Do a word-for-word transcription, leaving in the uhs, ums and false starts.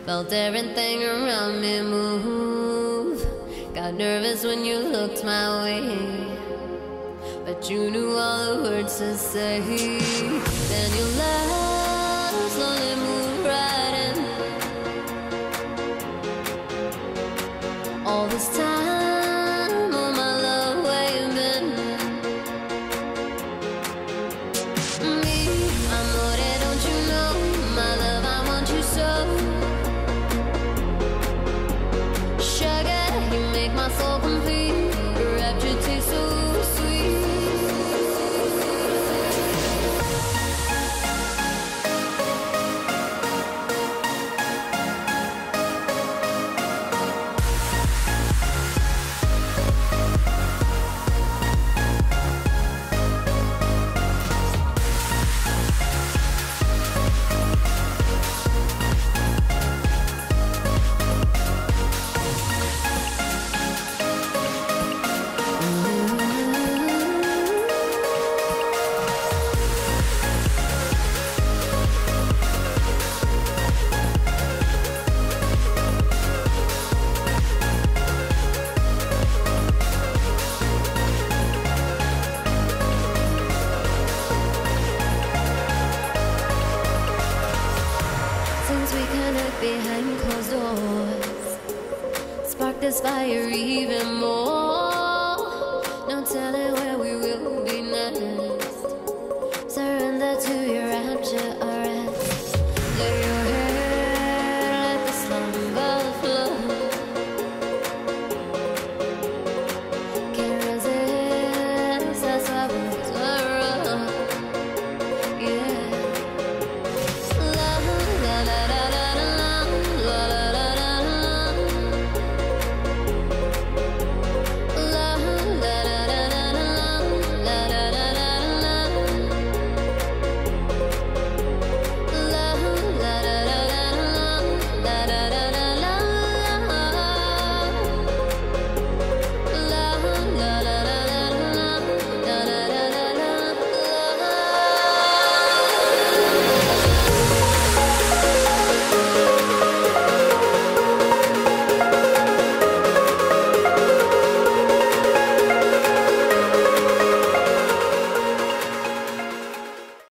Felt everything around me move. Got nervous when you looked my way, but you knew all the words to say. Then your love slowly moved right in. All this time, oh my love, where you been? Me, amore, don't you know? My love, I want you so. Sugar, you make my soul complete. Your rapture tastes so sweet. Since we connect behind closed doors, spark this fire even more. No telling where we will be next.